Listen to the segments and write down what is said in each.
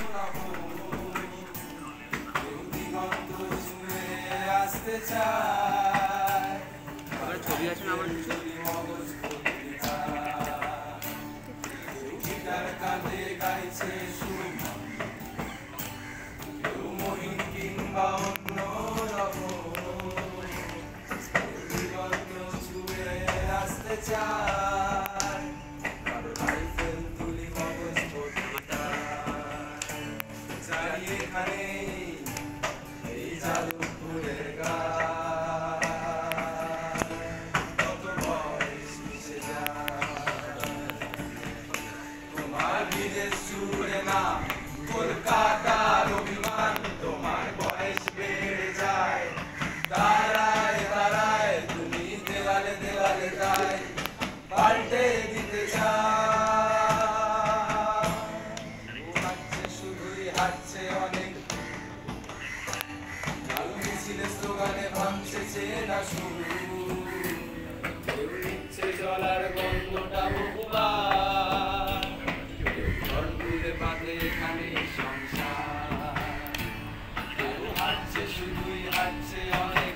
ছবি আছে না আমার কাঁধে গাইছে মহিন কিংবা অন্য ছুঁয়ে আসতে চায় রাইফেল তুলি মগজ যাই এখানে এই যাদবপুরের গান কত বয়স মিশে যায় তোমার বিদেশ জুড়ে না কলকাতার অভিমান তোমার বয়স বেড়ে যায় দাঁড়ায় দাঁড়ায় তুমি দেওয়ালে দেওয়ালে যায় পাল্টে দিতে চাও হাঁটছে শুধুই হাঁটছে অনেক মিছিলে স্লোগানে ভাঙছে চেনা সুর কেউ নিচ্ছে জলার গন্ধটা বহুবার ঘর তুলে বাঁধে এখানে সংসার কেউ হাঁটছে শুধুই হাঁটছে অনেক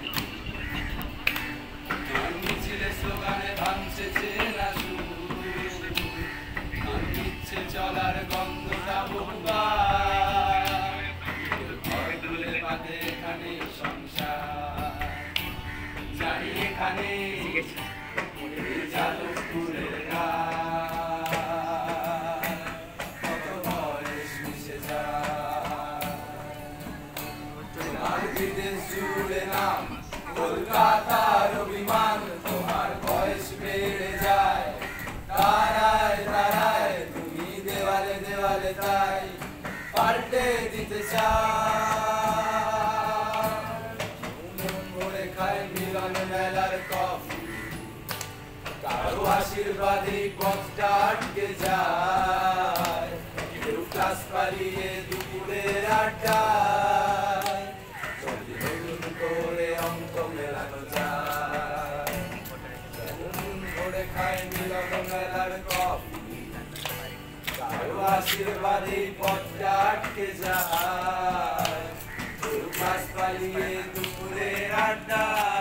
কেউ মিছিলে স্লোগানে ভাঙছে চেনা সুর আর নিচ্ছে চলার গন্ধটা বহুবার ঘর তুলে বাঁধে এখানে সংসার যাই এখানে যাদবপুরের গান কত বয়স মিশে যায় তোমার বিদেশ জুড়ে নাম কলকাতার অভিমান তোমার বয়স বেড়ে যায় দাঁড়ায় দাঁড়ায় তুমি দেওয়ালে দেওয়ালে তাই পাল্টে দিতে চাও ভরে খায় মিলন মেলার কফি কারো আশীর্বাদে পথটা আটকে যায় কেউ ক্লাস পালিয়ে দুপুরের আড্ডায় চলে নতুন করে অঙ্ক মেলানো যায় ভরে খায় মিলন মেলার কফি কারো আশীর্বাদে পথটা আটকে যায় কেউ ক্লাস পালিয়ে দুপুরের আড্ডায়